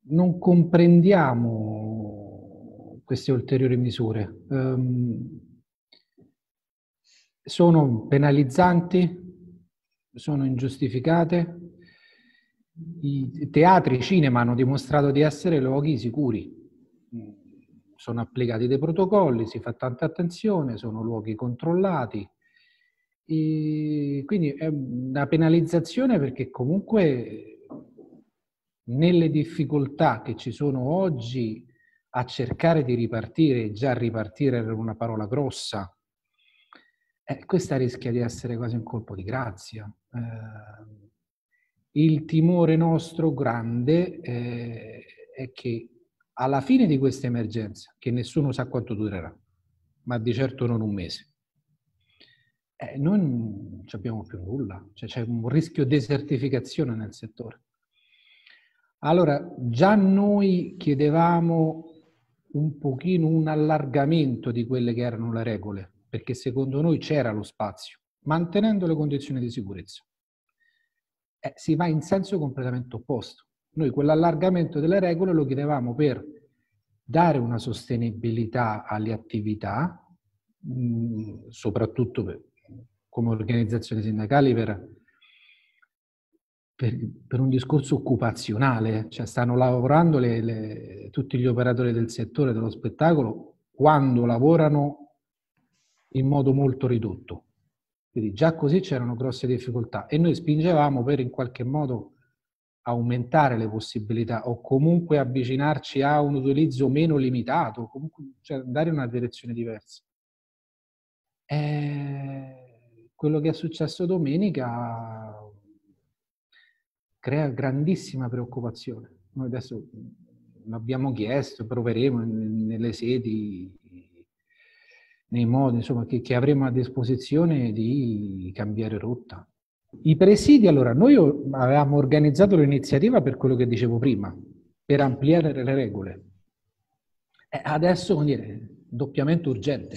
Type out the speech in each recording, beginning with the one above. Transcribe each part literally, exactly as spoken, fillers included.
non comprendiamo queste ulteriori misure. Um, sono penalizzanti, sono ingiustificate. I teatri, i cinema hanno dimostrato di essere luoghi sicuri. Sono applicati dei protocolli, si fa tanta attenzione, sono luoghi controllati. E quindi è una penalizzazione perché comunque nelle difficoltà che ci sono oggi a cercare di ripartire, già ripartire era una parola grossa, eh, questa rischia di essere quasi un colpo di grazia. Eh, il timore nostro grande eh, è che alla fine di questa emergenza, che nessuno sa quanto durerà, ma di certo non un mese, eh, noi non abbiamo più nulla, cioè c'è un rischio di desertificazione nel settore. Allora, già noi chiedevamo un pochino un allargamento di quelle che erano le regole, perché secondo noi c'era lo spazio, mantenendo le condizioni di sicurezza. Eh, si va in senso completamente opposto. Noi quell'allargamento delle regole lo chiedevamo per dare una sostenibilità alle attività, mh, soprattutto per, come organizzazioni sindacali, per, per, per un discorso occupazionale, cioè stanno lavorando le, le, tutti gli operatori del settore dello spettacolo quando lavorano in modo molto ridotto. Quindi già così c'erano grosse difficoltà e noi spingevamo per in qualche modo aumentare le possibilità o comunque avvicinarci a un utilizzo meno limitato, comunque, cioè dare una direzione diversa. E quello che è successo domenica crea grandissima preoccupazione. Noi adesso l'abbiamo chiesto, proveremo nelle sedi, nei modi insomma, che, che avremo a disposizione di cambiare rotta. I presidi, allora, noi avevamo organizzato l'iniziativa per quello che dicevo prima, per ampliare le regole. E adesso, come dire, doppiamente urgente.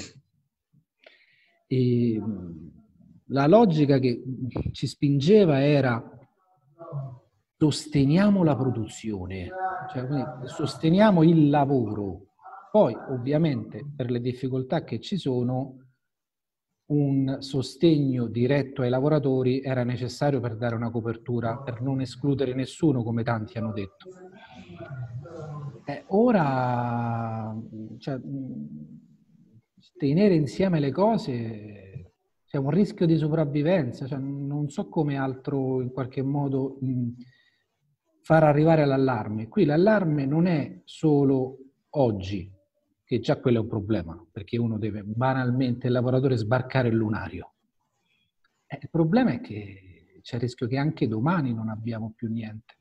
E la logica che ci spingeva era sosteniamo la produzione, cioè sosteniamo il lavoro. Poi, ovviamente, per le difficoltà che ci sono, un sostegno diretto ai lavoratori era necessario per dare una copertura, per non escludere nessuno, come tanti hanno detto. Eh, ora, cioè, tenere insieme le cose c'è un rischio di sopravvivenza, cioè, non so come altro in qualche modo mh, far arrivare all'allarme. Qui l'allarme non è solo oggi, che già quello è un problema, perché uno deve banalmente, il lavoratore, sbarcare il lunario. Eh, il problema è che c'è il rischio che anche domani non abbiamo più niente.